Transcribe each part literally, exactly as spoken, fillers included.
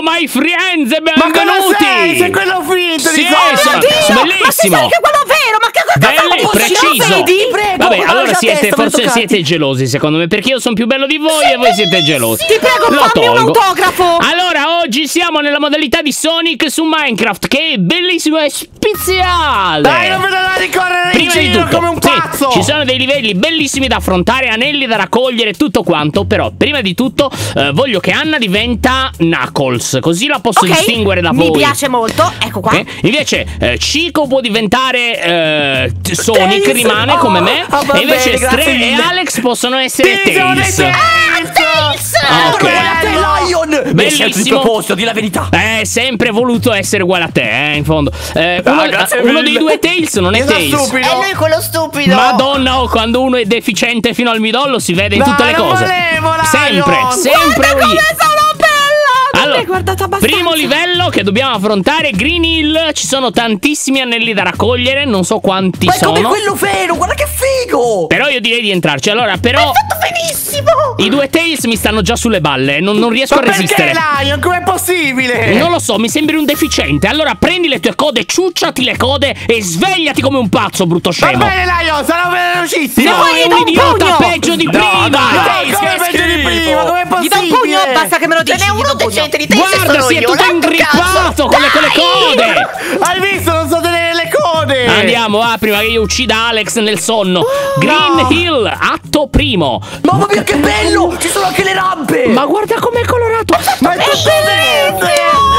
my friends e Ma benvenuti! sei? Sei quello finto sì, di solito! sono, Oddio, bellissimo! ma sei anche quello vero? Ma che cosa Bello, preciso! vedi? Prego, Vabbè, guarda allora la siete, testa per forse toccarti. siete gelosi secondo me, perché io sono più bello di voi e voi siete gelosi. Ti prego, Lo fammi un tolgo. autografo. Allora, oggi siamo nella modalità di Sonic su Minecraft, che è bellissimo e speziale! Dai, non vedo l'ora di correre in Prima di giro tutto, come un sì, pazzo! ci sono dei livelli bellissimi da affrontare, anelli da raccogliere, tutto quanto. Però, prima di tutto, eh, voglio che Anna diventa Knuckles, così la posso Ok, distinguere da voi. mi piace molto, ecco qua. Ok? Invece, eh, Chico può diventare eh, t- Sonic, Tails. rimane Oh, come me. ah, va e invece bene, grazie Stray e mille. Alex possono essere Sì, sono dei Tails. Tails! Tails! Ah, ok. Uguale a te, Lion! Mi hai scelto di Bellissimo. proposito, di la verità! Eh, sempre voluto essere uguale a te, eh, in fondo. Eh, Ah, uno, grazie uno mille. dei due Tails non è Io sono Tails. stupido. È lui quello stupido. Madonna, oh, quando uno è deficiente fino al midollo si vede in Dai, tutte le non cose. volevo, Lion. Sempre, sempre Guarda io. come sono bella! Non Allora, l'hai guardata abbastanza. primo livello che dobbiamo affrontare, Green Hill. Ci sono tantissimi anelli da raccogliere, non so quanti Ma è come sono. quello vero, guarda che figo! Però io direi di entrarci. Allora, però Fatto benissimo! i due Tails mi stanno già sulle balle. Non, non riesco Ma a resistere. perché, Lion? Com'è possibile? Non lo so, mi sembri un deficiente. Allora prendi le tue code, ciucciati le code e svegliati come un pazzo, brutto Va scemo. bene, Lion, sarò velocissimo! No, è gli do un un idiota pugno. peggio di No, prima. dai, No, Tails, che come peggio di schifo. prima, com'è Gli possibile? do un pugno, basta che me lo dici. Ce n'è gli do uno un pugno. decente di te. Guarda, si è tutto ingrippato con le, con le code. Hai visto? Non so tenere le code! Andiamo, ah, prima che io uccida Alex nel sonno. Green no. Hill, atto primo. Mamma mia, che bello! Ci sono anche le rampe! Ma guarda com'è colorato. Ma è tutto verde!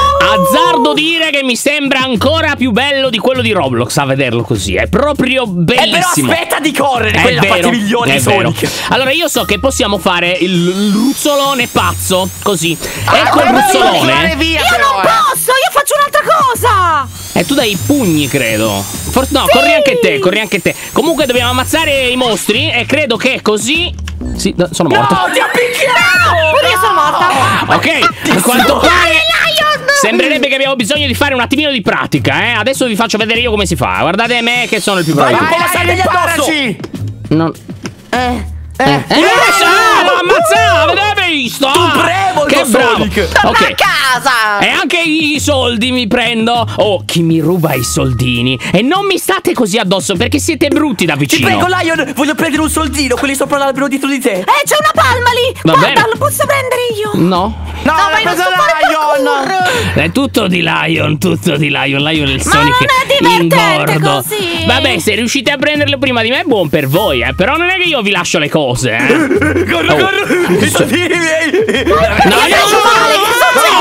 Azzardo dire che mi sembra ancora più bello di quello di Roblox a vederlo così. È proprio Eh, però bellissimo. aspetta di correre, È quella fa vero, i milioni è di vero. Sonic. Allora io so che possiamo fare il, il ruzzolone pazzo, così. Ah, Ecco il ma devi ruzzolone. tirare via, Io però, non eh. posso, io faccio un'altra cosa. E tu dai i pugni, credo. Forse no, corri anche te, corri anche te. Comunque dobbiamo ammazzare i mostri e credo che così. Sì, no, sono morto. No, ti ha picchiato! Pure io sono morta. Ok, a quanto pare Lion! sembrerebbe che abbiamo bisogno di fare un attimino di pratica, eh. Adesso vi faccio vedere io come si fa. Guardate me che sono il più bravo. Vai, di tutti. vai, vai, imparaci! Non... Eh. Eh, eh, ma ammazzava, l'hai visto? Tu premo, che bravo. Sonic. Torna Ok. a casa! E anche i soldi mi prendo. Oh, chi mi ruba i soldini. E non mi state così addosso perché siete brutti da Ti vicino. prego, Lion, voglio prendere un soldino, quelli sopra l'albero dietro di te. Eh, c'è una palma lì. Va Guarda, bene. lo posso prendere io. No. No, No, ma l'hai io non preso so fare Lion! È tutto di Lion, tutto di Lion. Lion è il Ma Sonic non è divertente ingordo. così. Vabbè, se riuscite a prenderlo prima di me, buon per voi, eh. Però non è che io vi lascio le cose, eh. Corro, Oh. corro! I soldini miei! No, io faccio male? Che è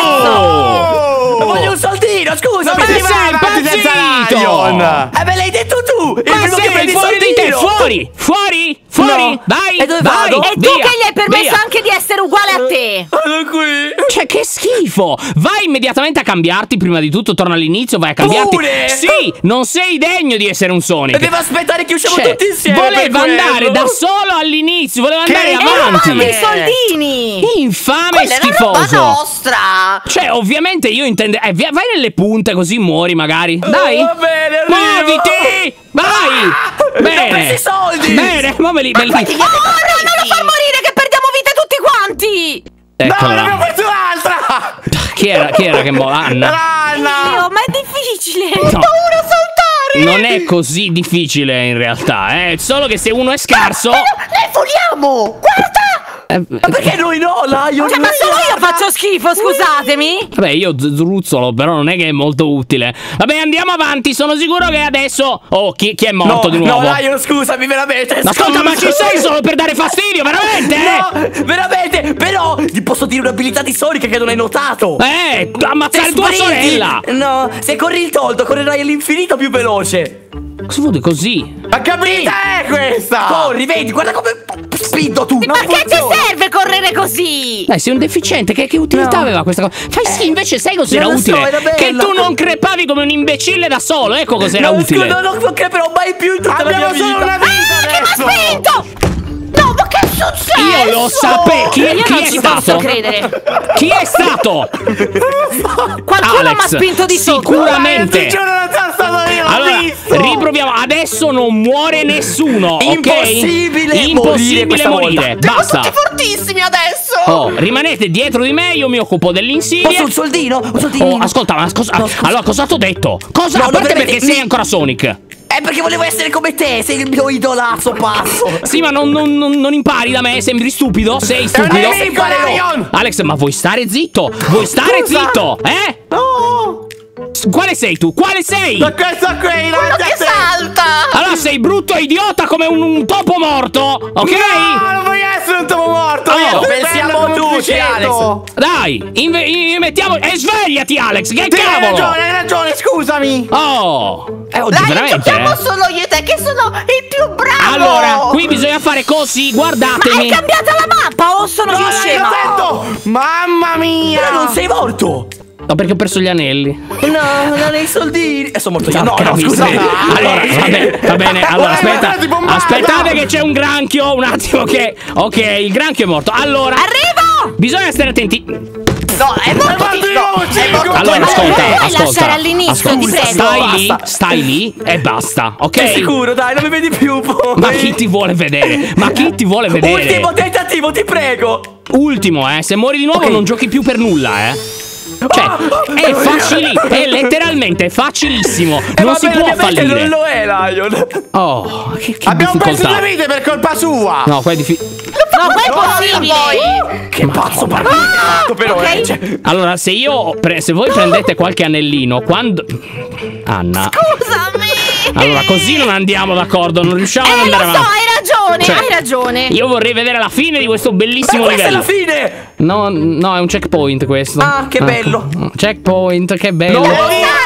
Oh! Voglio un soldino, scusa! Ma sei impazzito? Eh, me l'hai detto tu! Il Ma primo che sei prendi fuori di te, soldino. fuori! Fuori! Fuori! No. Vai! E dove vai, vado? E tu via, che gli hai permesso via. anche di essere uguale a te. Vado qui! Cioè, che schifo! Vai immediatamente a cambiarti. Prima di tutto, torna all'inizio, vai a cambiarti. Pure? Sì, non sei degno di essere un Sonic. E devo aspettare che usciamo Cioè, tutti insieme. voleva per andare quello. da solo all'inizio, voleva Che andare infame! avanti. Rubate i soldini. Infame e Quella è una roba schifoso. nostra! Cioè, ovviamente io intendo. Eh, via- vai nelle punte così muori, magari. Dai. Va bene, arrivo. Muoviti! Vai! Bene. Ho preso i soldi. Bene, ma me li. me li- Oh, no, non lo far morire che perdiamo vite tutti quanti. Eccola No, ne là. abbiamo preso un'altra! Chi era, chi era che mo? Anna? Anna! Io, ma è difficile. No. paura a saltare. Non è così difficile in realtà, eh. Solo che se uno è scarso. Ne voliamo! Guarda! eh, Ma perché noi no, Lion? Cioè, ma solo io faccio schifo, scusatemi. Vabbè, io z- zruzzolo, però non è che è molto utile. Vabbè, andiamo avanti. Sono sicuro che adesso. Oh, chi, chi è morto No, di nuovo? no, Lion, scusami, veramente. Ma ascolta, ma ci scusa. sei solo per dare fastidio, veramente? No, veramente, però ti posso dire un'abilità di Sonic che non hai notato. Eh, ammazzare Se tua sprinti- sorella. No, se corri il tolto, correrai all'infinito più veloce. Cosa vuol dire così? Ma capita è questa? Corri, vedi, guarda come spinto tu. Ma che ti serve correre così? Dai, sei un deficiente. Che, che utilità No. aveva questa cosa? Fai sì, invece sai cos'era non lo so, utile? era bella. Che tu non crepavi come un imbecille da solo. Ecco cos'era No, utile. scusa, non, non creperò mai più in tutta Abbiamo la mia solo vita. una vita Ah, che adesso! m'ha spinto! No, ma che è successo? Io lo sapevo. Chi, Io chi non è ci stato? posso credere. Chi è stato? Qualcuno mi ha Alex, spinto di sotto. sicuramente. Ti giuro, non sono stato io, l'ho Allora, visto! riproviamo. Adesso non muore nessuno, ok? Impossibile morire Impossibile questa morire. volta. Basta. Tutti fortissimi adesso! Oh, rimanete dietro di me, io mi occupo dell'insidia. Posso un soldino? Un soldino? Oh, ascolta, ma cosa, No, scusa. allora cosa t'ho detto? Cosa? No, A parte no, perché mi- sei ancora Sonic. È perché volevo essere come te, sei il mio idolazzo pazzo. Sì, ma non, non- non- non impari da me, sembri stupido, sei È un stupido. nemico, Lion! Alex, ma vuoi stare zitto? Vuoi stare Scusa. zitto? Eh? No! Quale sei tu? Quale sei? Da questo qui, Quello davanti a che te! salta! Allora sei brutto e idiota come un, un topo morto, ok? No, non voglio essere un topo morto! Oh, io lo pensiamo bello come un tutti, criceto. Dai, inve- in- mettiamo... E svegliati, Alex, che Sì, hai cavolo! ragione, hai ragione, scusami! Oh! Eh, oggi Dai, veramente, giochiamo eh? solo io e te, che sono il più bravo! Allora, qui bisogna fare così, Ma guardatemi. hai cambiata la mappa o sono No, io dai, lo scema? sento! Mamma mia! Però non sei morto. No, perché ho perso gli anelli. No, non hai i soldini. E sono morto io. No, Porca no, scusa. miseria. Allora, va bene, va bene. Allora, Vorrei aspetta. mandarti bombarda. Aspettate che c'è un granchio. Un attimo che... Ok, il granchio è morto. Allora... Arrivo! Bisogna stare attenti. No, è morto morto di di no, nuovo, è Cinque! morto Allora, di ascolta, non puoi ascolta. lasciare all'inizio, ascolta, ti prego. Stai lì, Basta. stai lì e basta, ok? Sei sicuro, dai, non mi vedi più poi. Ma chi ti vuole vedere? Ma chi ti vuole vedere? Ultimo tentativo, ti prego. Ultimo, eh. Se muori di nuovo Ok. non giochi più per nulla, eh. Cioè, Ah, è facili, è letteralmente facilissimo. Eh, Non vabbè, si può ovviamente fallire. non lo è, Lion. Oh, che, che Abbiamo perso difficoltà. due vite per colpa sua! No, qua è difficile. No, qua è no, possibile! poi. Che pazzo partito però, ok. eh. Cioè, Allora, se io pre- se voi prendete qualche anellino, quando Anna. Scusami! Allora, così non andiamo d'accordo, non riusciamo ad Eh, lo andare so, avanti. hai ragione, Cioè, hai ragione. Io vorrei vedere la fine di questo bellissimo ma questa è livello. la fine. No, no, è un checkpoint questo. Ah, che Ecco. bello. Checkpoint, che bello. No.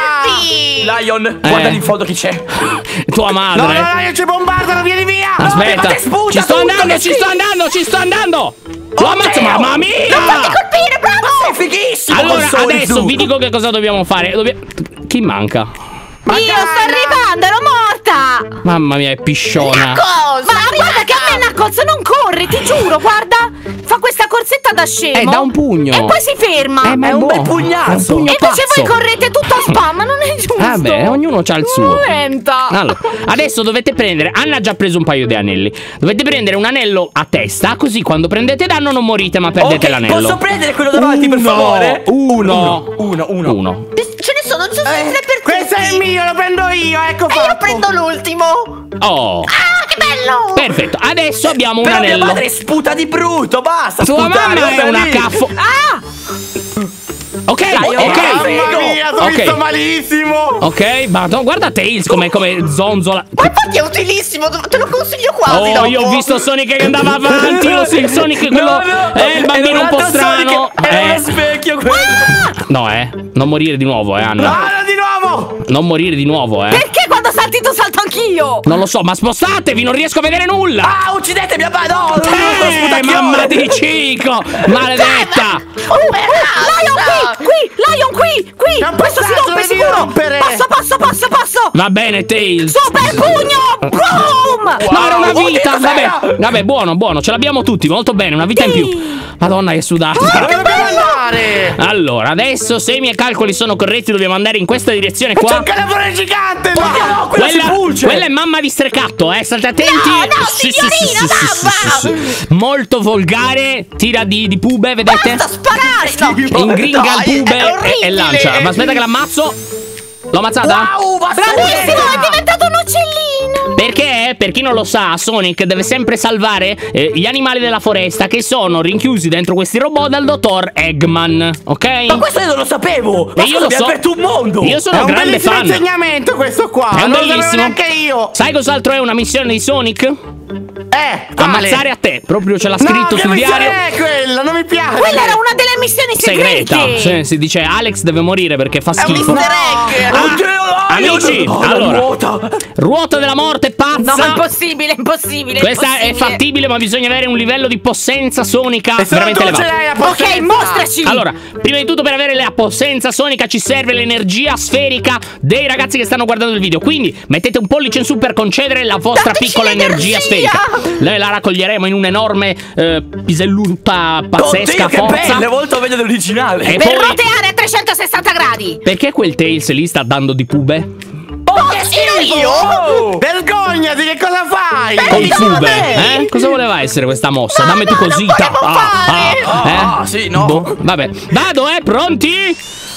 Salvi! Lion, guarda Eh. lì in fondo chi c'è. Tua madre. No, no, no, io ci bombardano, vieni via! Aspetta, ma te sputa ci sto tutto, andando, che ci sto schifo. andando, ci sto andando. Lo Ok, ammazzo, oh. mamma mia! Colpire, bravo! Sei fighissimo. Allora, con Sonic, adesso tu. vi dico che cosa dobbiamo fare. Dobbia- Chi manca? Io sto arrivando, ero morta! Mamma mia, è pisciona. Cosa? Ma guarda che a me Knuckles non corre, ti giuro, guarda! Fa questa corsetta da scemo. Eh, da un pugno. E poi si ferma. Eh, ma È un bel buono. pugnazzo. È un pugno E invece pazzo. voi correte tutto a spam, ma non è giusto. Vabbè, ognuno c'ha il suo. Lenta. Allora, adesso dovete prendere. Anna ha già preso un paio di anelli. Dovete prendere un anello a testa, così quando prendete danno non morite, ma perdete Ok, l'anello. posso prendere quello davanti, per Uno, favore? Uno. Uno, uno. Uno. Ce ne sono, ci sono Eh, tre per questo è il mio, lo prendo io, ecco E io fatto! prendo l'ultimo! Oh. Ah, che bello! Perfetto, adesso abbiamo un Però mia anello. madre sputa di brutto, basta Tua sputare, mamma è guarda una lì. caffo. Ah! Ok, Dai, ok. Mamma Prego. mia, sono Ok. visto malissimo! Ok, ma no, guarda Tails come, come zonzola. Ma infatti è utilissimo, te lo consiglio quasi Oh, dopo. io ho visto Sonic che andava avanti. Lo so, il Sonic quello. No, no, è il bambino era un po' un altro strano. Sonic, era Eh. uno specchio quello. No, eh. Non morire di nuovo, eh, Anna. Ah, no, di nuovo! Non morire di nuovo, eh. Perché quando salti tu salto anch'io? Non lo so, ma spostatevi, non riesco a vedere nulla. Ah, uccidete mia madre, no, no, Eh, mamma di Cico, maledetta. Oh, oh, Lion qui, qui, Lion qui, qui. È un Questo si passaggio, rompe devi sicuro. rompere. Passo, passo, passo, passo. Va bene, Tails. Super pugno. Boom. Ma era una Wow, vita, oddio, vabbè, cos'era? vabbè, buono, buono, ce l'abbiamo tutti, molto bene, una vita in più. Madonna che sudata. Dove dobbiamo andare? Allora, adesso se i miei calcoli sono corretti dobbiamo andare in questa direzione C'è qua. un calabro gigante! No, là! no, quella si Quella, pulce. quella è mamma di Strecatto, eh, state attenti. No, no, signorina, mamma. Molto volgare, tira di, di pube, vedete? Basta sparare! No, Ingringa no, il è- pube è e, e orribile. lancia. Ma aspetta che l'ammazzo. L'ho ammazzata? Wow, basta Bravissimo, è vedere. diventato un uccellino. Perché, per chi non lo sa, Sonic deve sempre salvare eh, gli animali della foresta che sono rinchiusi dentro questi robot dal dottor Eggman, ok? Ma questo io non lo sapevo. Ma E io scusa, lo mi ha so. aperto un mondo. Io sono È un un grande bellissimo fan. insegnamento questo qua! È un non lo sapevo bellissimo. neanche io! Sai cos'altro è una missione di Sonic? Eh, Ammazzare a te, proprio ce l'ha scritto no, sul che diario. missione è quella? Non mi piace! Quella era una delle missioni Segreta. segrete. Sì, si dice Alex deve morire perché fa È un schifo. easter egg! Ah, Oddio, Lion. amici, Oh, la allora, ruota. ruota della morte pazza. No, è impossibile, è impossibile. Questa è impossibile. fattibile, ma bisogna avere un livello di possenza sonica E se no veramente tu ce elevato. l'hai la Ok, potenza! mostraci. Allora, prima di tutto per avere la possenza sonica ci serve l'energia sferica dei ragazzi che stanno guardando il video. Quindi mettete un pollice in su per concedere la vostra Dateci piccola energia l'energia. sferica. Noi la raccoglieremo in un'enorme eh, piselluta pazzesca Oddio, che forza. bella, è molto meglio dell'originale. E Per poi, roteare a trecentosessanta gradi. perché quel Tails lì sta dando di pube? Oh, che schifo! io? Oh, vergognati, che cosa fai? Col fube, eh? Cosa voleva essere questa mossa? Dammi tu così. volevo fare. ah, Ah, sì, no. Boh, vabbè. Vado, eh, pronti?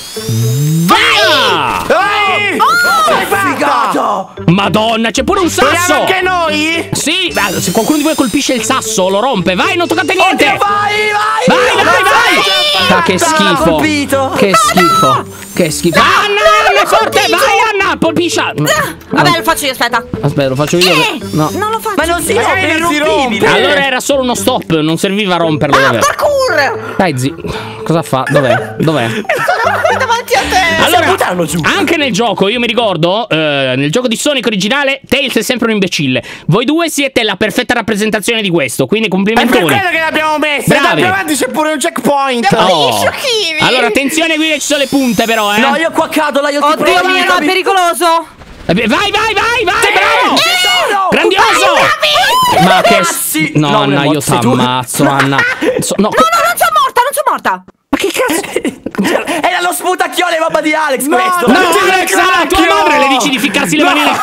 Via! Ehi! Sei fatta? Figata! Madonna, c'è pure un Proviamo sasso! anche noi? Sì, ah, se qualcuno di voi colpisce il sasso, lo rompe. Vai, non toccate niente! Oddio, vai, vai! Vai, vai, vai! Ah, che schifo! colpito. Che schifo! Che schifo! Anna, Anna, forte! Vai, Anna! Colpiscia! Vabbè, lo faccio io, aspetta. Aspetta, lo faccio io. Eh, No. Non lo faccio. Ma non si Ma rompe, è non si irrompibile. rompe. Allora era solo uno stop, non serviva a romperlo Ah, davvero. parkour! Dai, zi. Cosa fa? Dov'è? Dov'è? Sono qui davanti a te! Allora, buttarlo giù. anche nel gioco, io mi ricordo, eh, nel gioco di Sonic originale, Tails è sempre un imbecille. Voi due siete la perfetta rappresentazione di questo, quindi È per complimentoni. quello che l'abbiamo messa. Bravi. Da più avanti c'è pure un checkpoint. Oh. Gli sciocchini. Allora, attenzione qui che ci sono le punte però, eh. No, io qua cado, la io ti Oddio prego, mio, no, è aiutami. pericoloso. Eh, beh, Vai, vai, vai, vai, bravo! Ci sono! Grandioso! Ma che... Sì. No, No, Anna, non è io morto, sei tu. t'ammazzo, Anna. So- no, No, no, non sono morta, non sono morta. ma che cazzo... Era lo sputacchione, mamma di Alex, No, questo. No, non ti Alex, alla tua cacchio! madre le dici di ficcarsi le No. mani nel...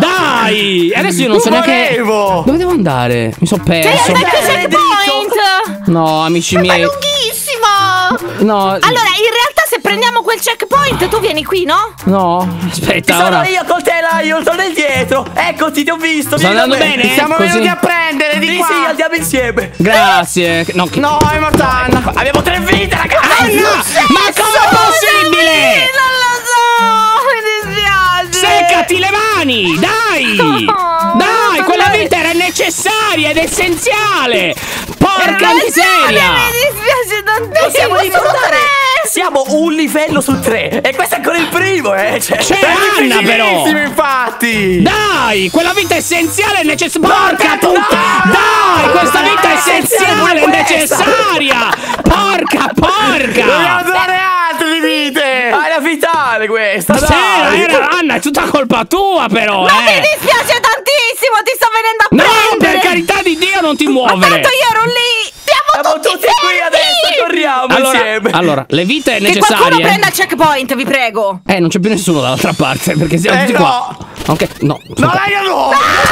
Dai! Adesso io non so Non neanche... volevo. Dove devo andare? Mi sono perso. Aspetta, Bene, checkpoint. No, amici Ma è miei... lunghissima! No, Allora, in realtà se prendiamo quel checkpoint tu vieni qui, no? no, Ci aspetta, sono ora... io col tela, io torno indietro. Eccoti, ti ho visto. Sta vieni da andando me. bene? Siamo Così? venuti a prendere di Sì, qua. sì, andiamo insieme. Grazie. No, che... No, è morta Anna. Abbiamo tre vite, ragazzi. Anna! Ma com'è possibile? Non lo so, mi dispiace. Seccati le mani! Dai! Dai, quella vita era necessaria ed essenziale! Porca miseria! Mi dispiace tantissimo. Possiamo su ricordare. tre. Siamo un livello su tre. E questo è ancora il primo, eh. Cioè, C'è Anna però! Difficilissimo, infatti. Dai, quella vita essenziale e necessaria! Porca No, puttana! no, Dai, questa no, vita no, essenziale e questa. necessaria! Porca, Dobbiamo porca! dare altre di vite. Ah, era vitale questa. Sì, dai. era, Anna, è tutta colpa tua però, Ma mi eh! dispiace tantissimo, ti sto venendo a No, prendere. per carità di Dio, non ti Ma muovere! tanto io ero lì. Siamo tutti qui adesso, corriamo Allora, insieme. allora, le vite Che qualcuno necessarie. prenda il checkpoint, vi prego. Eh, non c'è più nessuno dall'altra parte perché siamo Eh, tutti no. qua. Ok, no. No, dai, io no.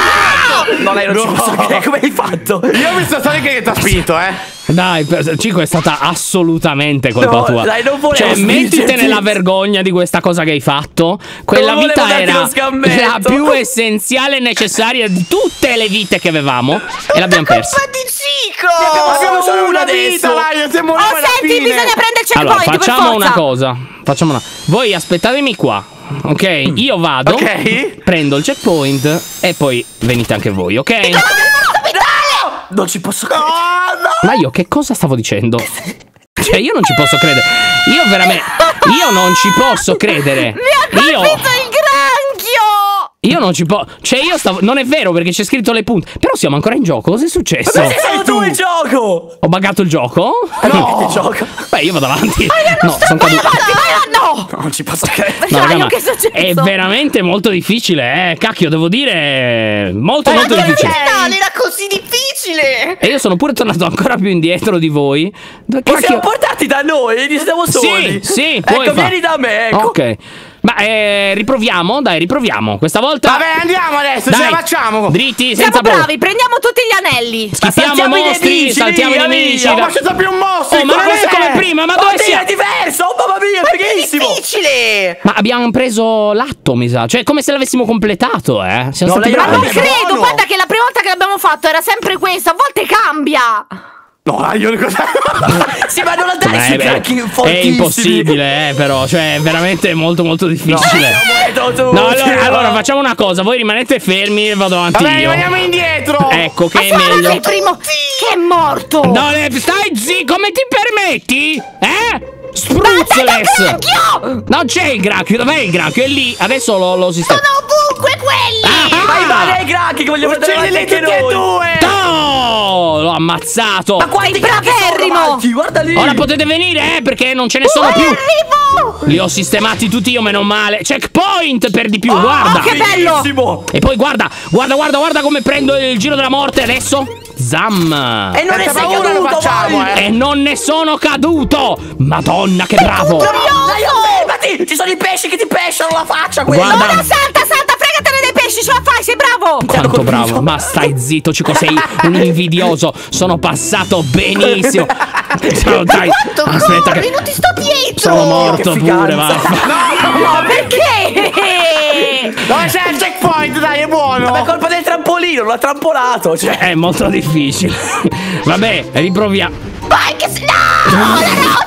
No, lei non ci No. posso credere, come hai fatto? Io ho visto Sonic che ti ha spinto, eh. Dai, per- Cico, è stata assolutamente colpa No, tua. dai, non volevo Cioè, mettiti spingerti. nella vergogna di questa cosa che hai fatto. Quella Non volevo vita darti era lo scambetto. la più essenziale e necessaria di tutte le vite che avevamo e l'abbiamo persa. Colpa di Cico! Abbiamo solo una una adesso. vita, dai, siamo Oh, alla senti, fine. bisogna prendere il Allora, checkpoint, per facciamo forza. una cosa. Facciamo una. Voi aspettatemi qua. Ok? Io vado. Ok. Prendo il checkpoint e poi venite anche voi, ok? Non ci posso credere. Oh, no. Ma io che cosa stavo dicendo? Cioè, io non ci posso credere. Io veramente. Io non ci posso credere. Mi ha Io. colpito il granchio. Io non ci posso. Cioè, io stavo. Non è vero perché c'è scritto le punte. Però siamo ancora in gioco. Cosa è successo? Ma sei solo tu il gioco. Ho buggato il gioco? No, il gioco. Beh, io vado avanti. No, sono Vai caduto. avanti, vai avanti. No. Non ci posso credere. No, Dai, raga, ma che è successo? è veramente molto difficile, eh. Cacchio, devo dire. Molto, molto Ma il difficile. finale era così difficile! E io sono pure tornato ancora più indietro di voi. Dove Possiamo portarti da noi? Ci siamo soli. Sì, sì, puoi Ecco, fa- vieni da me, ecco. Ok. Ma eh, riproviamo? Dai, riproviamo. Questa volta. Vabbè, andiamo adesso, Dai, ce la facciamo. Dritti, Siamo senza paura. bravi, prendiamo tutti gli anelli. Schifiamo i Saltiamo i mostri, nemici, saltiamo i via, nemici. via. Oh, ma c'è sta più un mostro. Oh, ma non è come prima, ma dove Oddio, siamo? è diverso. Oh, mamma mia, è fighissimo. Difficile! Ma abbiamo preso l'atto, mi sa. Cioè, come se l'avessimo completato, eh. Siamo No, stati lei- Ma bravi. non è credo, buono. guarda che la prima volta che l'abbiamo fatto era sempre questo, a volte cambia. No, dai, io cosa. Sì, ma non andare Beh, sui beh, cranchi è fortissimi. impossibile, eh, però. Cioè, è veramente molto, molto difficile. No, tu, No, sì, allora, no. allora facciamo una cosa. Voi rimanete fermi e vado avanti Vabbè, io. rimaniamo indietro. Ecco, che è Ma guarda meglio. che il primo che è morto. No, eh, stai zi, come ti permetti? Eh? Guarda il Spruzzles! granchio. Non c'è il granchio, dov'è il granchio? È lì, adesso lo, lo sistema. Sono ovunque quelli! Ah, Vai, vai, ai cranchi che vogliamo andare avanti Uccidili anche tutti e noi. due. No! L'ho ammazzato! Ma quanti Sei cranchi sono braverrimo. davanti? Guarda lì. Ora potete venire, eh, perché non ce ne sono più! Arrivo. Li ho sistemati tutti io, meno male! Checkpoint per di più, Oh, guarda! che bello. fighissimo. E poi guarda, guarda, guarda, guarda come prendo il giro della morte adesso! Zam! E non ne Senza sei paura lo caduto, facciamo, vai. eh. E non ne sono caduto! Madonna, che bravo! Dai, fermati! Ci sono i pesci che ti pesciano la faccia, quella. Guarda. No, no, salta, salta, fregatene dei pesci. riesci, ce la fai, sei bravo. Quanto bravo. Ma stai zitto, Cico, sei un invidioso. Sono passato benissimo. Ciao, dai. Quanto Aspetta corri, che non ti sto dietro. sono morto Che pure, figanza. va. No, perché? Dove c'è il checkpoint? Dai, è buono. Ma è colpa del trampolino, l'ha trampolato. Cioè. È molto difficile. Vabbè, riproviamo. Vai che se... No, la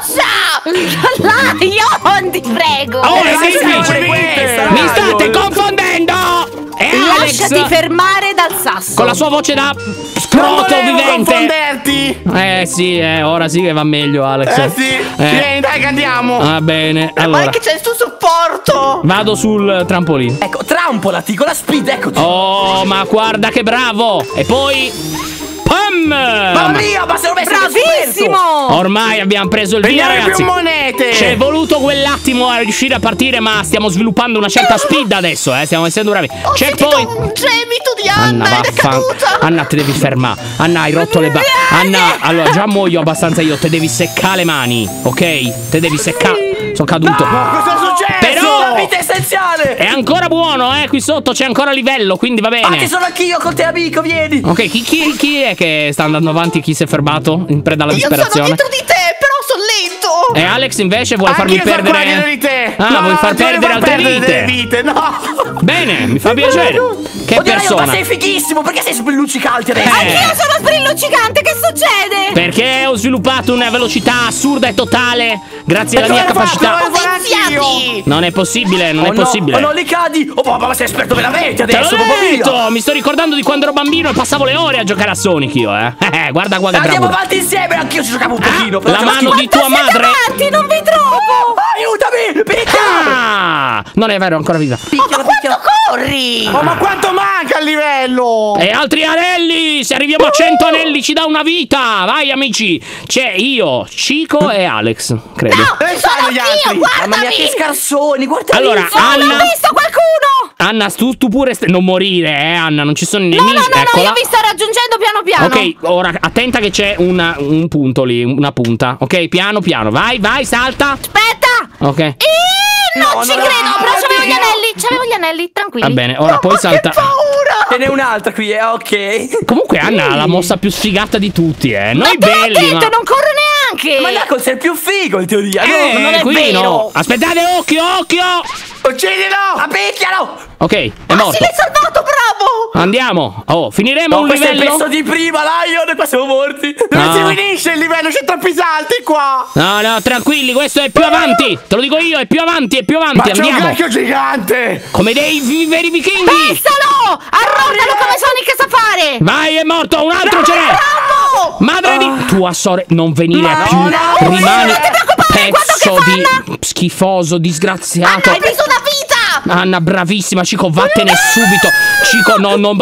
roccia. Lion, ti prego. Oh, è Ma sai difficile. questa, Mi dai, state oh. confondendo. E Lasciati Alex fermare dal sasso. con la sua voce da Non scroto volevo vivente. confonderti. Eh sì, eh, ora sì che va meglio, Alex. Eh sì. Eh, Vieni, dai che andiamo. va bene. Vai Allora, che c'è il tuo supporto. vado sul trampolino. Ecco, trampolati con la speed, eccoti. Oh, ma guarda che bravo! E poi... Pam! Mamma mia, ma se lo messo Bravissimo. Ormai abbiamo preso il via, Prendiamo ragazzi. più monete. Ci è voluto quell'attimo a riuscire a partire, ma stiamo sviluppando una certa speed adesso, eh. Stiamo essendo bravi. Ho sentito Checkpoint. un gemito di Anna, Anna ed è vaffan- caduta. Anna, ti devi fermare. Anna, hai rotto le ba. Anna, allora, già muoio abbastanza io. Te devi seccare le mani, ok? Te devi seccare. Sono caduto. Ma cosa è successo? Però- La vita essenziale. È ancora buono, eh. Qui sotto c'è ancora livello, quindi va Ah, ci bene. sono anch'io con te, amico, vieni. Ok, chi, chi- chi è che sta andando avanti? Chi si è fermato? In preda alla Io sono disperazione. dietro di te, però sono lento. E Alex invece vuole farmi Anch'io sono qua dietro perdere. di te. Ah, No, vuoi no, far non ti voglio perdere far altre perdere vite. delle vite, no. Bene, mi fa piacere. Che Oddio, Lion, persona. ma sei fighissimo, perché sei spelluccicanti adesso? Eh. Anch'io sono sprilluccicante, che succede? Perché ho sviluppato una velocità assurda e totale grazie alla E mia come hai fatto? capacità. Lo voglio fare anch'io. Viziati. Non è possibile, non Oh è no, possibile. Oh no, li cadi. Oh, ma sei esperto veramente Te l'ho adesso, mamma mia. detto, mi sto ricordando di quando ero bambino e passavo le ore a giocare a Sonic io, eh. Eh, guarda qua che Andiamo bravura. avanti insieme, anch'io ci giocavo un pochino. però La c'è la mano schifo- di tua Siete madre. avanti, non vi trovo. Aiutami, picchia. Ah, non è vero, è ancora viva. Picchiala, Quanto picchiala. corri? Oh, ma quanto manca il livello? E altri anelli! Se arriviamo a cento anelli ci dà una vita! Vai amici! C'è io, Cico e Alex, credo. Dove stanno gli altri? Mamma mia, che scarsoni, guarda Allora, lì. Anna, Ho visto qualcuno. Anna, tu, tu pure st- non morire, eh, Anna, non ci sono i No, nemici. no, no, no, Eccola. io vi sto raggiungendo piano piano. Ok, ora attenta che c'è una- un punto lì, una punta. Ok, piano piano. Vai, vai, salta. Aspetta. Ok. Eh, non No, ci no, no, credo, però no, c'avevo gli no. anelli, c'avevo gli anelli, tranquilli. Va bene, ora poi salta. Paura. Ce n'è un'altra qui, eh, ok. Comunque Anna ha la mossa più sfigata di tutti, eh. Ma Noi te l'ho belli, detto, ma... non corro neanche. Ma Knuckles sei il più figo in teoria. Eh, no, non è qui vero. no. Aspettate, occhio, occhio. Uccidilo! Ma picchialo. Ok, è Ah, morto. sì, l'hai salvato, bravo. Andiamo. Oh, finiremo No, un questo è il livello. pezzo di prima, Lion, e qua siamo morti. Dove Ah. si finisce il livello? C'è troppi salti qua! No, no, tranquilli, questo è più avanti. Te lo dico io, è più avanti, è più Ma avanti. c'è un Andiamo. granchio gigante! Come dei vi- veri vichinghi. Pensalo, arrotalo come Sonic sa fare. Vai, è morto, un altro ce n'è. Bravo. Madre di tua sorella, non venire Ma più. no, no, Rimani non ti preoccupare, guarda pezzo che di schifoso, disgraziato. Hai preso una vita. Anna, bravissima, Cico, vattene subito. Cico, no, non. Ah,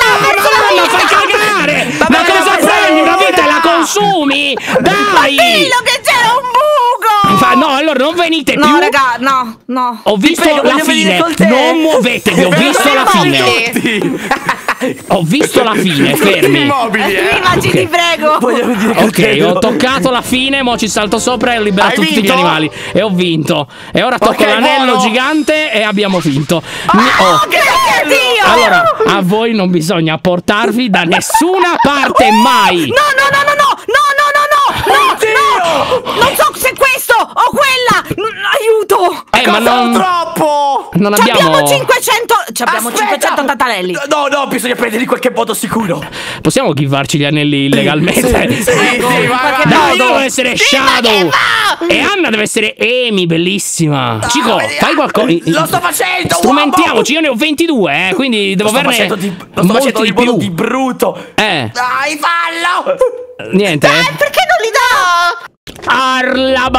Anna, fai cagare! Ma Vabbè, cosa vabbè, prendi? Una vabbè. vita e la consumi? Dai! Dillo che c'era un buco. Fa- no, allora non venite più. No, raga, no, no. Ho visto prego, la voglio venire fine. con te. Non muovetevi, ho visto la fine. Tutti! Ho visto la fine, Tutti fermi. immobili, eh! Prima ci ti prego. Voglio vedere con Ok, te, ho no. toccato la fine, mo ci salto sopra e ho liberato Hai tutti gli vinto? animali. E ho vinto. E ora tocco Ok, l'anello buono. gigante e abbiamo vinto. Mi- oh. Grazie a Dio. Allora, a voi non bisogna portarvi da nessuna parte mai. No, no, no, no, no, no, no, no, no, no, no. Non so se questo o quella. Mm, Aiuto. Eh, ma Cosa non, troppo! non Ci abbiamo abbiamo. cinquecento. Ci abbiamo Aspetta. cinquecentottanta anelli. No, no, bisogna prendere in qualche modo sicuro. Possiamo givarci gli anelli illegalmente? Sì, sì, vai, vai, qualche vai. Dai, io modo. devo essere Shadow. E Anna deve essere Amy, bellissima. Cico, vedi- fai qualcosa. Lo sto facendo, Strumentiamoci, io ne ho ventidue, eh, quindi devo Lo sto averne facendo di, lo sto molti facendo di di modo più. di brutto. Eh, Dai, fallo. niente. Eh, perché non li dà? Arla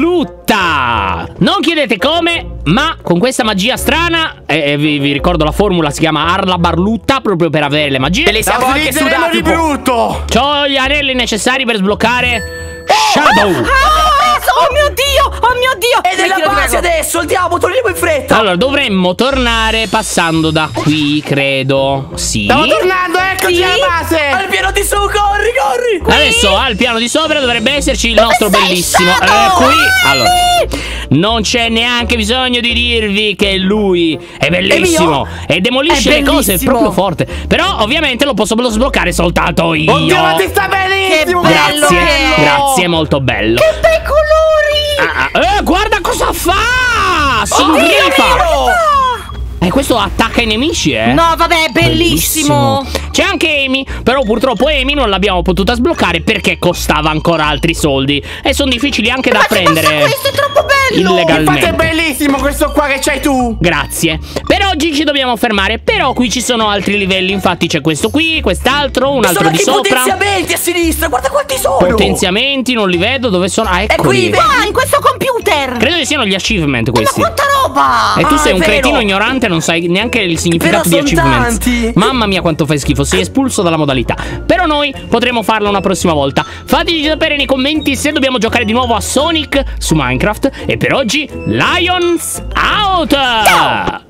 Barlutta! Non chiedete come, ma con questa magia strana, e e vi, vi ricordo la formula, si chiama Arla Barlutta, proprio per avere le magie. E le siamo La anche utilizzeremo sudati di un po'. brutto! C'ho gli anelli necessari per sbloccare Shadow. Ah, oh mio Dio, oh mio Dio. E nella Mettilo, base prego. adesso? Andiamo, torniamo in fretta. Allora, dovremmo tornare passando da qui, credo. Sì. Stiamo tornando, eccoci Sì? alla base. Al piano di su, corri, corri. Adesso al piano di sopra dovrebbe esserci il nostro sei bellissimo. stato? Eh, qui. Allora, non c'è neanche bisogno di dirvi che lui è bellissimo e demolisce È le cose, è bellissimo. proprio forte. Però, ovviamente, lo posso sbloccare soltanto io. Oddio, ma ti sta benissimo. Che bello Grazie, che è. grazie, molto bello. Che bei colori! Ah, ah, eh, guarda cosa fa! Si Oddio ingrifa! mio! E questo attacca i nemici, eh? No, vabbè, bellissimo. C'è anche Amy, però purtroppo Amy non l'abbiamo potuta sbloccare perché costava ancora altri soldi e sono difficili anche da Ma che prendere passa questo? È troppo bello. Infatti è illegalmente. bellissimo questo qua che c'hai tu. Grazie. Per oggi ci dobbiamo fermare, però qui ci sono altri livelli, infatti c'è questo qui, quest'altro, un Ci altro sono di anche i sopra. potenziamenti a sinistra, guarda quanti sono. Potenziamenti, non li vedo, dove sono? Ah, eccoli. qui, Qua, in questo computer. Credo che siano gli achievement Ma questi. quanta roba! E tu Ah, sei è un vero. cretino ignorante, non sai neanche il significato Però di son achievements. tanti. Mamma mia quanto fai schifo, sei espulso dalla modalità. Però noi potremo farla una prossima volta. Fateci sapere nei commenti se dobbiamo giocare di nuovo a Sonic su Minecraft. E per oggi, Lions out!